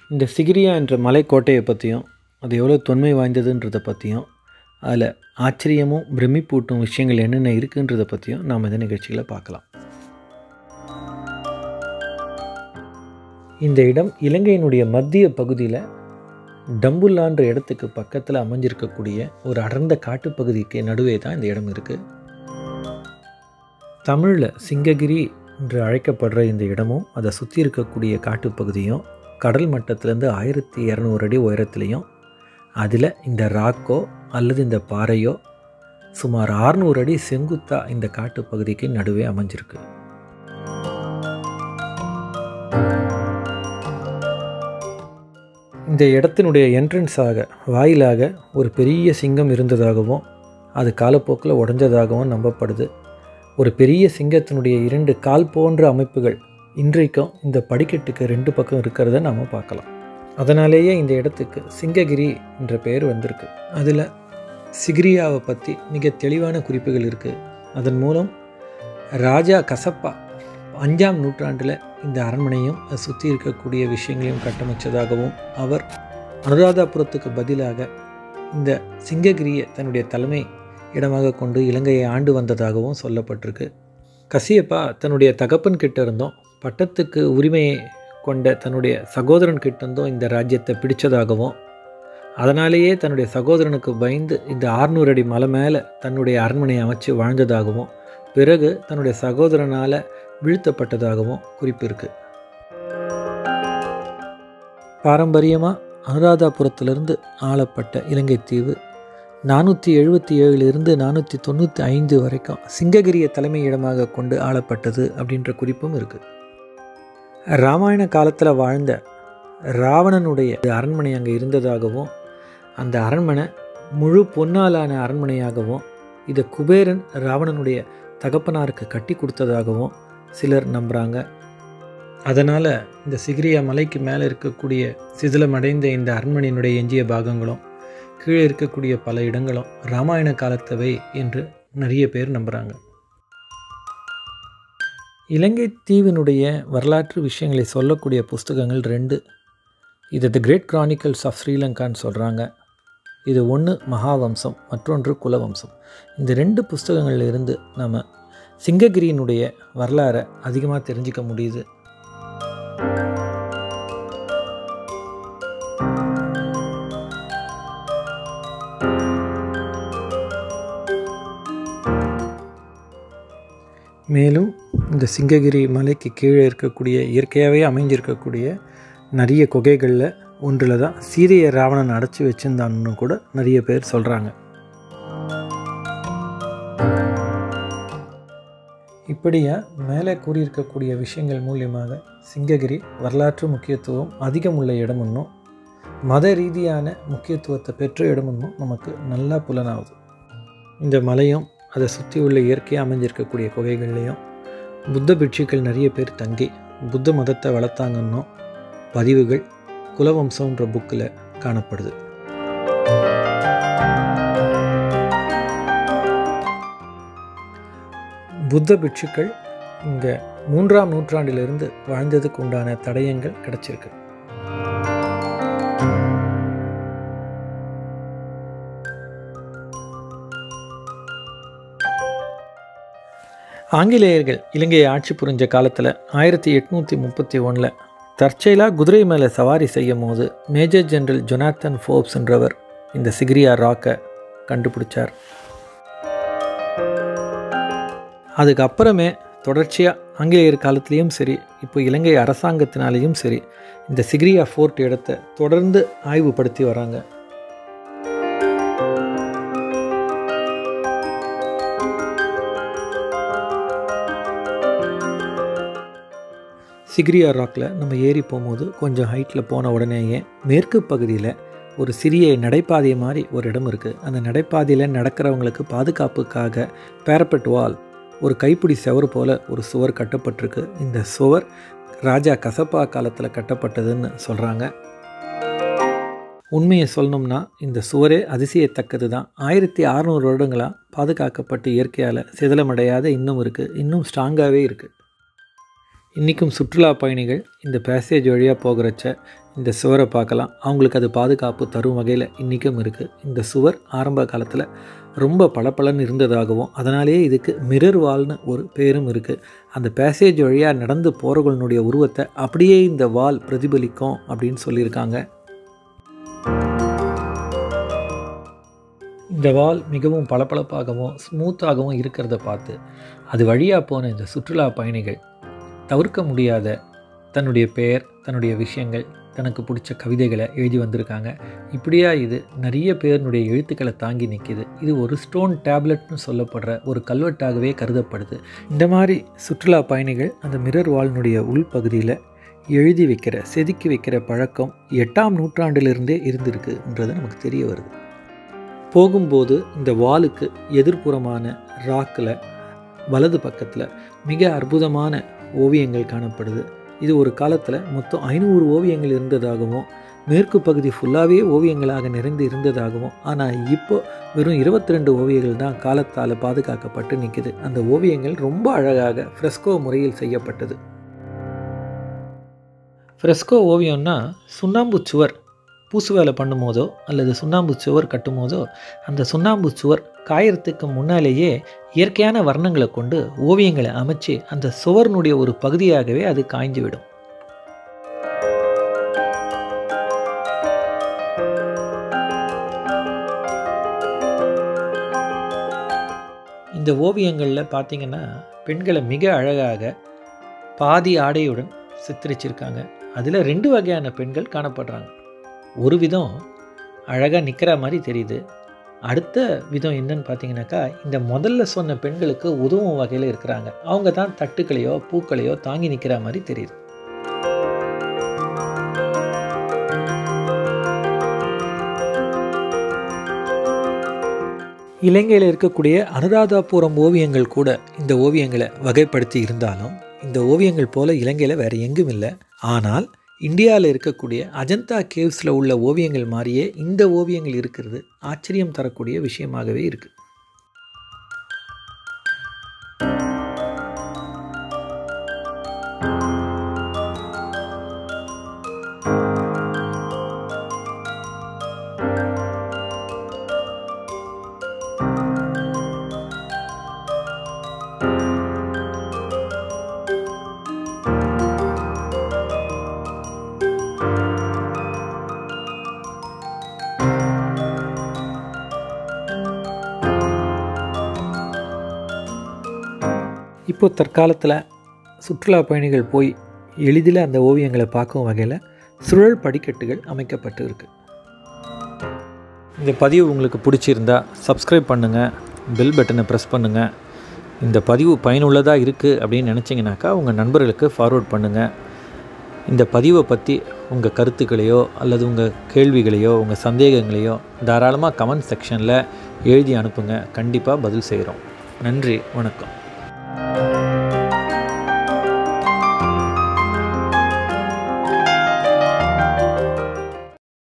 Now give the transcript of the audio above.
இந்த சிகிரியா என்ற மலைக்கோட்டையை பற்றியும் அது எவ்வளோ தொன்மை வாய்ந்ததுன்றதை பற்றியும் அதில் ஆச்சரியமும் பிரமிப்பூட்டும் விஷயங்கள் என்னென்ன இருக்குன்றதை பற்றியும் நாம் இந்த நிகழ்ச்சியில் பார்க்கலாம். இந்த இடம் இலங்கையினுடைய மத்திய பகுதியில் டம்புல்லான்ற இடத்துக்கு பக்கத்தில் அமைஞ்சிருக்கக்கூடிய ஒரு அடர்ந்த காட்டுப்பகுதிக்கு நடுவே தான் இந்த இடம் இருக்குது. தமிழில் சிங்ககிரி என்று அழைக்கப்படுற இந்த இடமும் அதை சுற்றி இருக்கக்கூடிய காட்டுப்பகுதியும் கடல் மட்டத்திலேருந்து 1200 அடி உயரத்துலேயும் அதில் இந்த ராக்கோ அல்லது இந்த பாறையோ சுமார் 600 அடி செங்குத்தா இந்த காட்டுப்பகுதிக்கு நடுவே அமைஞ்சிருக்கு. இந்த இடத்தினுடைய என்ட்ரன்ஸாக வாயிலாக ஒரு பெரிய சிங்கம் இருந்ததாகவும் அது காலப்போக்கில் உடைஞ்சதாகவும் நம்பப்படுது. ஒரு பெரிய சிங்கத்தினுடைய 2 கால் போன்ற அமைப்புகள் இன்றைக்கும் இந்த படிக்கட்டுக்கு 2 பக்கம் இருக்கிறத நாம் பார்க்கலாம். அதனாலேயே இந்த இடத்துக்கு சிங்ககிரி என்ற பெயர் வந்திருக்கு. அதில் சிகிரியாவை பற்றி மிக தெளிவான குறிப்புகள் இருக்குது. அதன் மூலம் ராஜா கசப்பா 5ஆம் நூற்றாண்டில் இந்த அரண்மனையும் சுற்றி இருக்கக்கூடிய விஷயங்களையும் கட்டமைச்சதாகவும் அவர் அனுராதாபுரத்துக்கு பதிலாக இந்த சிங்ககிரியை தன்னுடைய தலைமை இடமாக கொண்டு இலங்கையை ஆண்டு வந்ததாகவும் சொல்லப்பட்டிருக்கு. கஷ்யப்பா தன்னுடைய தகப்பன் கிட்ட இருந்தும் பட்டத்துக்கு உரிமையை கொண்ட தன்னுடைய சகோதரன் கிட்டேருந்தும் இந்த ராஜ்யத்தை பிடிச்சதாகவும் அதனாலேயே தன்னுடைய சகோதரனுக்கு பயந்து இந்த 600 அடி மலை மேலே தன்னுடைய அரண்மனையை அமைச்சு வாழ்ந்ததாகவும் பிறகு தன்னுடைய சகோதரனால் வீழ்த்தப்பட்டதாகவும் குறிப்பு இருக்குது. பாரம்பரியமாக அனுராதாபுரத்திலிருந்து ஆளப்பட்ட இலங்கை தீவு 477 495 வரைக்கும் சிங்ககிரியை தலைமை இடமாக கொண்டு ஆளப்பட்டது அப்படின்ற குறிப்பும் இருக்குது. ராமாயண காலத்தில் வாழ்ந்த ராவணனுடைய அரண்மனை அங்கே இருந்ததாகவும் அந்த அரண்மனை முழு பொன்னாலான அரண்மனையாகவும் இதை குபேரன் ராவணனுடைய தகப்பனாருக்கு கட்டி கொடுத்ததாகவும் சிலர் நம்புகிறாங்க. அதனால் இந்த சிகிரியா மலைக்கு மேலே இருக்கக்கூடிய சிதிலமடைந்த இந்த அரண்மனையினுடைய எஞ்சிய பாகங்களும் கீழே இருக்கக்கூடிய பல இடங்களும் ராமாயண காலத்தவை என்று நிறைய பேர் நம்புகிறாங்க. இலங்கை தீவினுடைய வரலாற்று விஷயங்களை சொல்லக்கூடிய புஸ்தகங்கள் 2. இது தி கிரேட் கிரானிக்கல்ஸ் ஆஃப் ஸ்ரீலங்கான்னு சொல்கிறாங்க. இது ஒன்று மகாவம்சம், மற்றொன்று குலவம்சம். இந்த 2 புஸ்தகங்களில் இருந்து நம்ம சிங்ககிரியினுடைய வரலாறை அதிகமாக தெரிஞ்சிக்க முடியுது. மேலும் இந்த சிங்ககிரி மலைக்கு கீழே இருக்கக்கூடிய இயற்கையாகவே அமைஞ்சிருக்கக்கூடிய நிறைய குகைகளில் ஒன்றில் தான் சீதையை ராவணன் அடைச்சி வச்சுருந்தான்னு கூட நிறைய பேர் சொல்கிறாங்க. இப்படியா மேலே கூறியிருக்கக்கூடிய விஷயங்கள் மூலியமாக சிங்ககிரி வரலாற்று முக்கியத்துவம் அதிகம் உள்ள இடம் ஒன்றும் மத ரீதியான முக்கியத்துவத்தை பெற்ற இடம் ஒன்றும் நமக்கு நல்லா புலனாகுது. இந்த மலையும் அதை சுற்றி உள்ள இயற்கையாக அமைஞ்சிருக்கக்கூடிய குகைகள்லேயும் புத்த பிட்சுக்கள் நிறைய பேர் தங்கி புத்த மதத்தை வளர்த்தாங்கன்னும் பதிவுகள் குலவம்சம்ன்ற புக்கில் காணப்படுது. புத்த பிட்சுக்கள் இங்கே 3ஆம் நூற்றாண்டிலிருந்து வாழ்ந்ததுக்கு உண்டான தடயங்கள் கிடச்சிருக்கு. ஆங்கிலேயர்கள் இலங்கையை ஆட்சி புரிஞ்ச காலத்தில் 1831 தற்செயலாக குதிரை மேலே சவாரி செய்யும் போது மேஜர் ஜெனரல் ஜொனாத்தன் ஃபோர்ப்ஸ்ன்றவர் இந்த சிகிரியா ராக்கை கண்டுபிடிச்சார். அதுக்கப்புறமே தொடர்ச்சியாக ஆங்கிலேயர் காலத்துலேயும் சரி, இப்போ இலங்கை அரசாங்கத்தினாலேயும் சரி, இந்த சிகிரியா ஃபோர்ட் இடத்தை தொடர்ந்து ஆய்வுபடுத்தி வராங்க. சிகிரியா ராக்கில் நம்ம ஏறி போகும்போது கொஞ்சம் ஹைட்டில் போன உடனேயே மேற்கு பகுதியில் ஒரு சிறிய நடைபாதை மாதிரி ஒரு இடம் இருக்குது. அந்த நடைபாதையில் நடக்கிறவங்களுக்கு பாதுகாப்புக்காக பேரப்பெட் வால், ஒரு கைப்பிடி சுவர் போல் ஒரு சுவர் கட்டப்பட்டிருக்கு. இந்த சுவர் ராஜா கசப்பா காலத்தில் கட்டப்பட்டதுன்னு சொல்கிறாங்க. உண்மையை சொல்லணும்னா இந்த சுவரே அதிசயத்தக்கது தான். 1600 வருடங்களாக பாதுகாக்கப்பட்டு இயற்கையால் சிதலமடையாத இன்னும் இருக்குது, இன்னும் ஸ்ட்ராங்காகவே இருக்குது. இன்றைக்கும் சுற்றுலா பயணிகள் இந்த பேசேஜ் வழியாக போகிறச்ச இந்த சுவரை பார்க்கலாம். அவங்களுக்கு அது பாதுகாப்பு தரும் வகையில் இன்றைக்கும் இருக்குது. இந்த சுவர் ஆரம்ப காலத்தில் ரொம்ப பளபளன்னு இருந்ததாகவும் அதனாலேயே இதுக்கு மிரர் வால்னு ஒரு பேரும் இருக்குது. அந்த பேசேஜ் வழியாக நடந்து போகிறவங்களுடைய உருவத்தை அப்படியே இந்த வால் பிரதிபலிக்கும் அப்படின்னு சொல்லியிருக்காங்க. இந்த வால் மிகவும் பளபளப்பாகவும் ஸ்மூத்தாகவும் இருக்கிறத பார்த்து அது வழியாக போன இந்த சுற்றுலா பயணிகள் தவிர்க்க முடியாத தன்னுடைய பெயர், தன்னுடைய விஷயங்கள், தனக்கு பிடிச்ச கவிதைகளை எழுதி வந்திருக்காங்க. இப்படியா இது நிறைய பேருனுடைய எழுத்துக்களை தாங்கி நிற்கிது. இது ஒரு ஸ்டோன் டேப்லெட்னு சொல்லப்படுற ஒரு கல்வெட்டாகவே கருதப்படுது. இந்த மாதிரி சுற்றுலா பயணிகள் அந்த மிரர் வாலினுடைய உள்பகுதியில் எழுதி வைக்கிற, செதுக்கி வைக்கிற பழக்கம் 8ஆம் நூற்றாண்டிலிருந்தே இருந்திருக்குன்றது நமக்கு தெரிய வருது. போகும்போது இந்த வாலுக்கு எதிர்ப்புறமான ராக்கில் வலது பக்கத்தில் மிக அற்புதமான ஓவியங்கள் காணப்படுது. இது ஒரு காலத்தில் மொத்தம் 500 ஓவியங்கள் இருந்ததாகவும் மேற்கு பகுதி ஃபுல்லாகவே ஓவியங்களாக நிறைந்து இருந்ததாகவும், ஆனால் இப்போ வெறும் 22 ஓவியங்கள் தான் காலத்தால் பாதுகாக்கப்பட்டு நிற்குது. அந்த ஓவியங்கள் ரொம்ப அழகாக ஃப்ரெஸ்கோ முறையில் செய்யப்பட்டது. ஃப்ரெஸ்கோ ஓவியம்னா சுண்ணாம்பு சுவர் பூசு வேலை பண்ணும்போதோ அல்லது சுண்ணாம்பு சுவர் கட்டும் போதோ அந்த சுண்ணாம்பு சுவர் காயறதுக்கு முன்னாலேயே இயற்கையான வர்ணங்களை கொண்டு ஓவியங்களை அமைச்சு அந்த சுவர்னுடைய ஒரு பகுதியாகவே அது காய்ஞ்சு விடும். இந்த ஓவியங்களில் பார்த்திங்கன்னா பெண்களை மிக அழகாக பாதி ஆடையுடன் சித்தரிச்சிருக்காங்க. அதில் 2 வகையான பெண்கள் காணப்படுறாங்க. ஒரு விதம் அழகாக நிற்கிற மாதிரி தெரியுது. அடுத்த விதம் என்னன்னு பார்த்தீங்கன்னாக்கா, இந்த முதல்ல சொன்ன பெண்களுக்கு உதவும் வகையில் இருக்கிறாங்க. அவங்க தான் தட்டுக்களையோ பூக்களையோ தாங்கி நிற்கிற மாதிரி தெரியுது. இலங்கையில் இருக்கக்கூடிய அனுராதாபுரம் ஓவியங்கள் கூட இந்த ஓவியங்களை வகைப்படுத்தி இருந்தாலும் இந்த ஓவியங்கள் போல இலங்கையில் வேறு எங்கும் இல்லை. ஆனால் இந்தியாவில் இருக்கக்கூடிய அஜந்தா கேவ்ஸில் உள்ள ஓவியங்கள் மாதிரியே இந்த ஓவியங்கள் இருக்கிறது ஆச்சரியம் தரக்கூடிய விஷயமாகவே இருக்குது. இப்போ தற்காலத்தில் சுற்றுலா பயணிகள் போய் எளிதில் அந்த ஓவியங்களை பார்க்கும் வகையில் சுழல் படிக்கட்டுகள் அமைக்கப்பட்டு இருக்குது. இந்த பதிவு உங்களுக்கு பிடிச்சிருந்தா சப்ஸ்கிரைப் பண்ணுங்கள், பெல் பட்டனை ப்ரெஸ் பண்ணுங்கள். இந்த பதிவு பயனுள்ளதாக இருக்குது அப்படின்னு நினச்சிங்கனாக்கா உங்கள் நண்பர்களுக்கு ஃபார்வர்ட் பண்ணுங்கள். இந்த பதிவை பற்றி உங்கள் கருத்துக்களையோ அல்லது உங்கள் கேள்விகளையோ உங்கள் சந்தேகங்களையோ தாராளமாக கமெண்ட் செக்ஷனில் எழுதி அனுப்புங்க. கண்டிப்பாக பதில் செய்கிறோம். நன்றி, வணக்கம்.